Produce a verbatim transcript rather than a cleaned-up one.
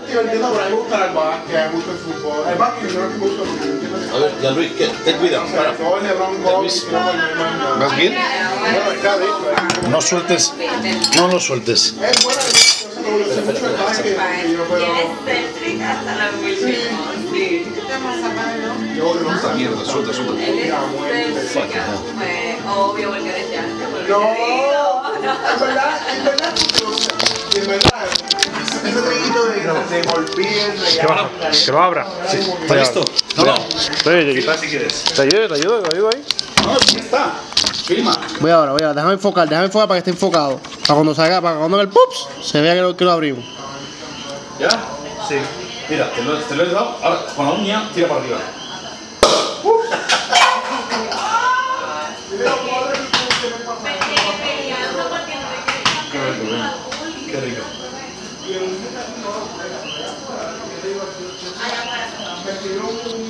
divertido, pero a mí me gusta el básquet, a mí me gusta el fútbol. El básquet yo no me gusta el fútbol. A ver, ya Luis, ¿qué? Ten cuidado. Para. Todo el LeBron Gomes, ¿Vas bien? bueno, está bien. No sueltes, no lo sueltes. Es buena, yo sé que me gusta mucho el básquet, pero... Es céntrica hasta la última. Sí. Yo odio los Esta mierda, suelta, suelta. Él es céntrica, pues, obvio, porque eres ya. No, en verdad, en verdad, y en verdad, ese traguito de, de golpear, de ¿Qué va? Que lo abra. Sí. ¿Está listo? No, no. Estoy Filma si quieres. Te ayudo, te ayudo, te ayudo ahí. No, ya está. Filma. Voy ahora, voy ahora, déjame enfocar, déjame enfocar para que esté enfocado. Para cuando salga, para cuando el pups, se vea que lo, que lo abrimos. ¿Ya? Sí. Mira, te lo, te lo he dado. Ahora, con la uña, tira para arriba. Qué rico, ven. Qué rico. me tiró un